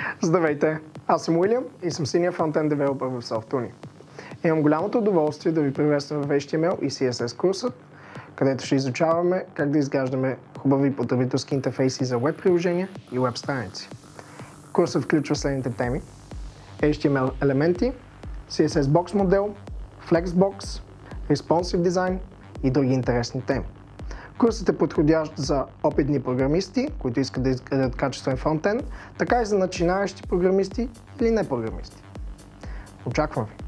Здравейте, аз съм Уилям и съм Senior Frontend Developer в Softuni. Имам голямото удоволствие да ви приветствам в HTML и CSS курса, където ще изучаваме как да изграждаме хубави потребителски интерфейси за веб приложения и веб страници. Курсът включва следните теми: HTML елементи, CSS Box модел, Flexbox, Responsive Design и други интересни теми. Курсът е подходящ за опитни програмисти, които искат да изградят качествен фронтенд, така и за начинаещи програмисти или не програмисти. Очаквам ви!